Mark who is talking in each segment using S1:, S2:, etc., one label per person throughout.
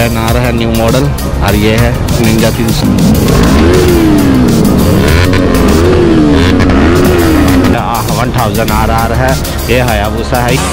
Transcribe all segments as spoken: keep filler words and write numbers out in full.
S1: Ten आ रहा है न्यू मॉडल, और ये है निंजा तीन सौ। वन थाउजेंड आर आर है, ये हायाबुसा है।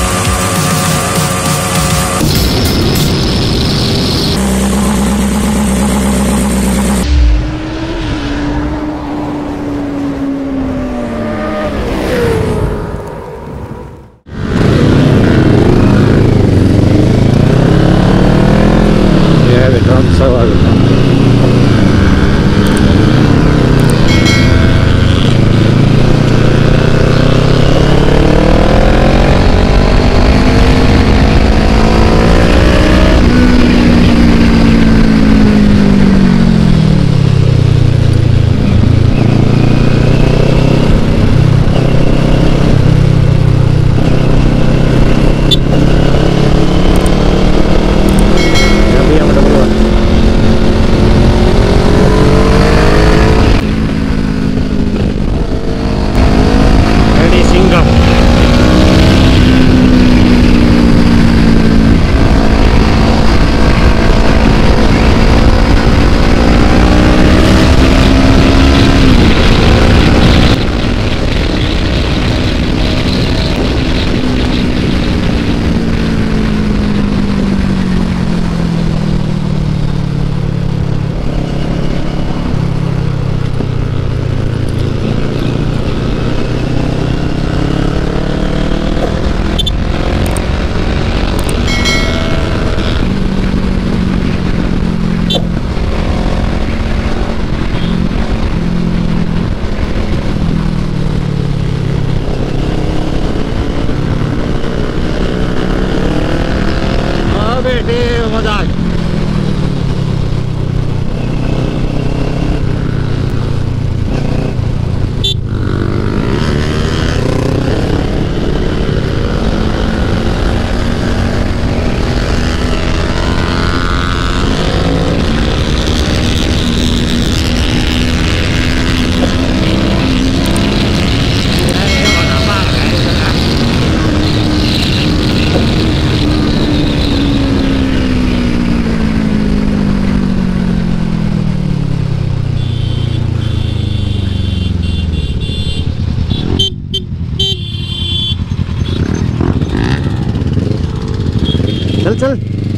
S2: चल चल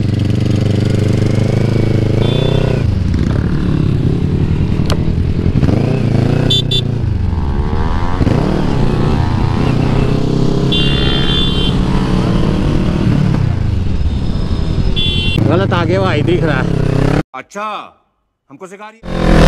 S2: गलत आगे भाई दिख रहा है।
S3: अच्छा हमको सिखा रही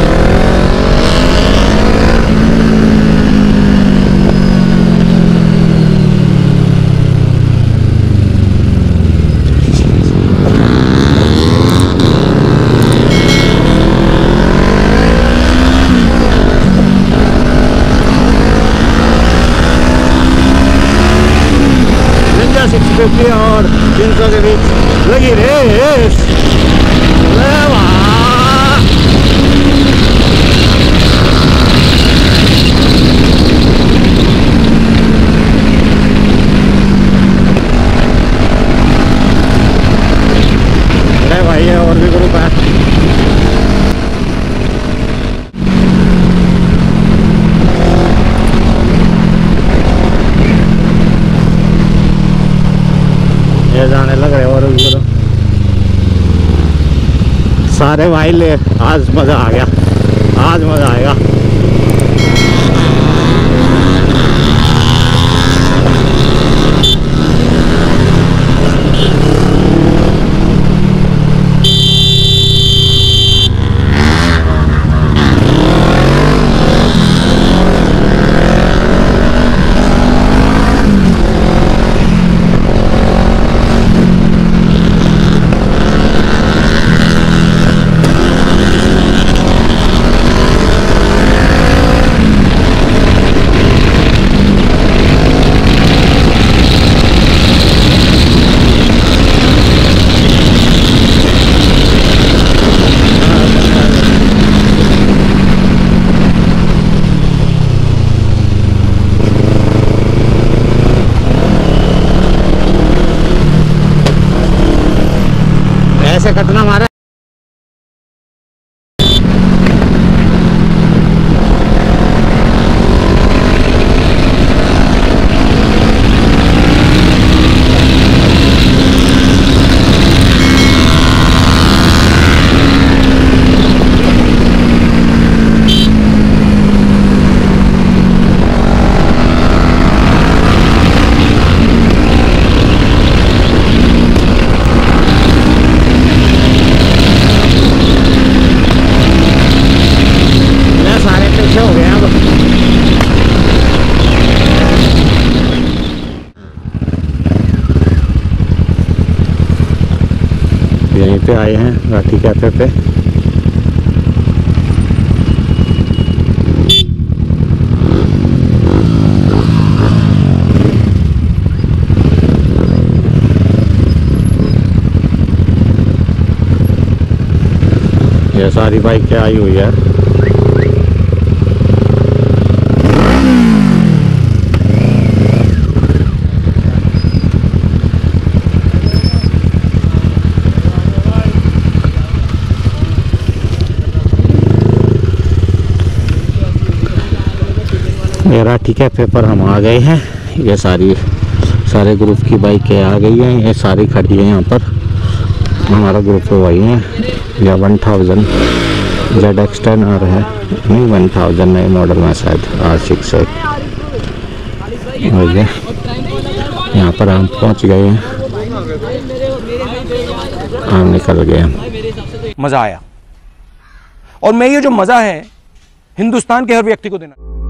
S2: और तीन सौ के बीच लगी रेस। अरे भाई है और भी ग्रुप है। ये जाने लग रहे और भी सारे भाई ले। आज मजा आ गया, आज मजा आएगा। कैसे कटना मारा। यहीं पे आए हैं राठी कैफे पे। ये सारी बाइकें आई हुई है। ये राठी कैफे पर हम आ गए हैं। ये सारी सारे ग्रुप की बाइकें आ गई हैं। ये सारी खड़ी है यहाँ पर। हमारा ग्रुप वही है। या one thousand Z X ten आ रहा है, नहीं वन थाउजेंड नए मॉडल में शायद आर सिक्स है। और ये यहाँ पर हम पहुँच गए हैं। हम निकल गए।
S3: मजा आया, और मैं ये जो मजा है हिंदुस्तान के हर व्यक्ति को देना।